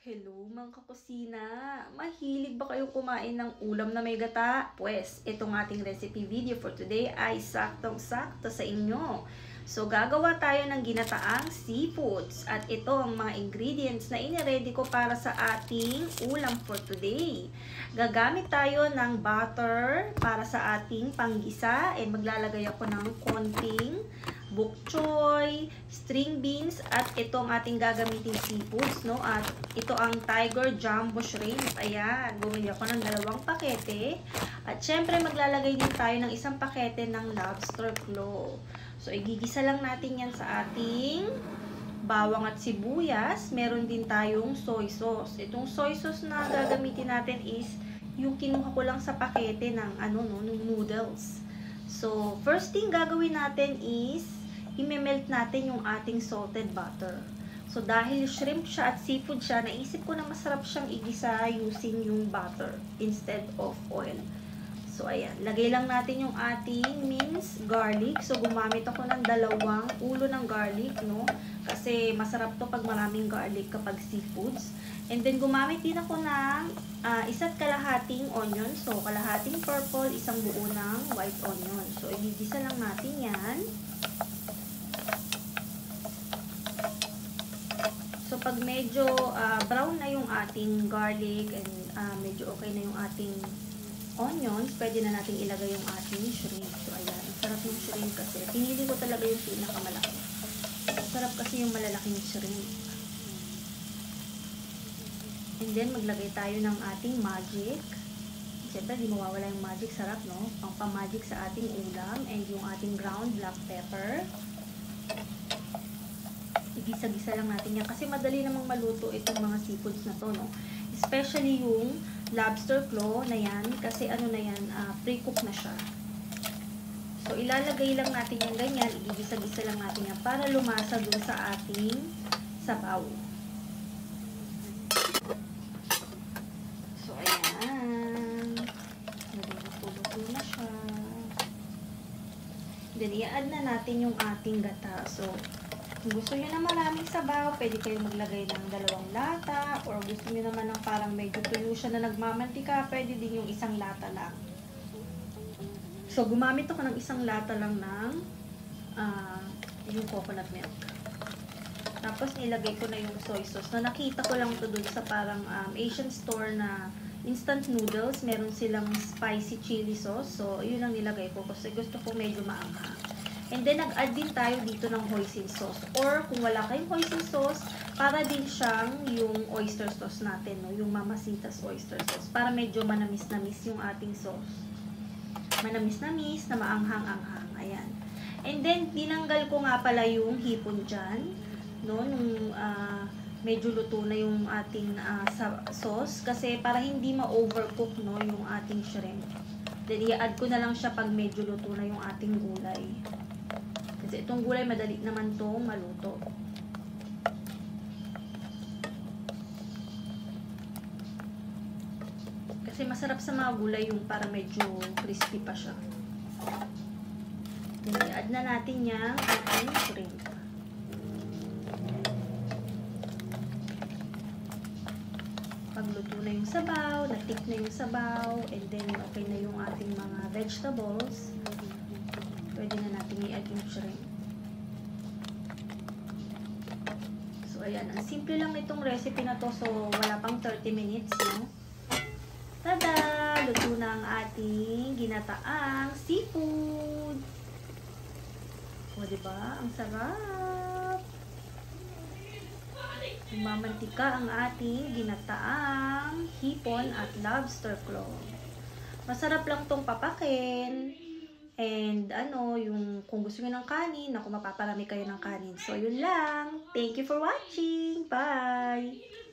Hello mga kakusina! Mahilig ba kayong kumain ng ulam na may gata? Pues, itong ating recipe video for today ay saktong-sakto sa inyo. So, gagawa tayo ng ginataang seafoods. At ito ang mga ingredients na iniready ko para sa ating ulam for today. Gagamit tayo ng butter para sa ating panggisa. And maglalagay ako ng konting bok choy, string beans, at ito ang ating gagamitin seafoods, no? At ito ang Tiger Jumbo Shrimp. Ayan, bumili ako ng 2 pakete. At syempre, maglalagay din tayo ng 1 pakete ng lobster claw. So, igigisa lang natin yan sa ating bawang at sibuyas. Meron din tayong soy sauce. Itong soy sauce na gagamitin natin is yung kinuha ko lang sa pakete ng, ng noodles. So, first thing gagawin natin is i-melt natin yung ating salted butter. So, dahil shrimp siya at seafood siya, naisip ko na masarap siyang igisa using yung butter instead of oil. So, ayan. Lagay lang natin yung ating minced garlic. So, gumamit ako ng 2 ulo ng garlic, no? Kasi masarap to pag maraming garlic kapag seafoods. And then, gumamit din ako ng 1 kalahating onion. So, kalahating purple, 1 buo ng white onion. So, igigisa lang natin yan. So, pag medyo brown na yung ating garlic and medyo okay na yung ating onions, pwede na natin ilagay yung ating shrimp. So, ayan. Ang sarap ng shrimp kasi. Pinili ko talaga yung pinakamalaki. Sarap kasi yung malalaking shrimp. And then, maglagay tayo ng ating magic. Siyempre, di mawawala yung magic. Sarap, no? Pang-magic sa ating ulam. And yung ating ground black pepper. Igisa-gisa lang natin yan. Kasi madali namang maluto itong mga seafoods na to, no? Especially yung lobster claw na yan. Kasi ano na yan, pre-cook na siya. So, ilalagay lang natin yan ganyan. Igisa-gisa lang natin yan para lumasa dun sa ating sabaw. So, ayan. Luto na siya. Then, i-add na natin yung ating gata. So, kung gusto nyo na maraming sabaw, pwede kayo maglagay ng 2 lata. Or gusto nyo naman ng parang medyo tuyo siya na nagmamantika, pwede din yung 1 lata lang. So, gumamit ako ng 1 lata lang ng yung coconut milk. Tapos, nilagay ko na yung soy sauce. Na nakita ko lang ito dun sa parang Asian store na instant noodles. Meron silang spicy chili sauce. So, yun ang nilagay ko kasi gusto ko medyo maanghang. And then, nag-add din tayo dito ng hoisin sauce. Or, kung wala kayong hoisin sauce, para din siyang yung oyster sauce natin, no? Yung Mamacita's oyster sauce. Para medyo manamis-namis yung ating sauce. Manamis-namis na maanghang-anghang. Ayan. And then, tinanggal ko nga pala yung hipon dyan. No? Nung medyo luto na yung ating sauce. Kasi para hindi ma-overcook, no, yung ating shrimp. Then, i-add ko na lang siya pag medyo luto na yung ating gulay. Kasi itong gulay, madali naman itong maluto. Kasi masarap sa mga gulay yung para medyo crispy pa siya. Then, i-add na natin yung ating shrimp. Pagluto na yung sabaw, natik na yung sabaw, and then okay na yung ating mga vegetables, pwede na natin i-add yung shrimp. So, ayan. Ang simple lang nitong recipe na to. So, wala pang 30 minutes, no? Tada! Luto na ang ating ginataang seafood. O, diba? Ang sarap! Mamantika ang ating ginataang hipon at lobster claw. Masarap lang tong papakin. And yung kung gusto niyo ng kanin, mapaparami kayo ng kanin. So, yun lang. Thank you for watching. Bye!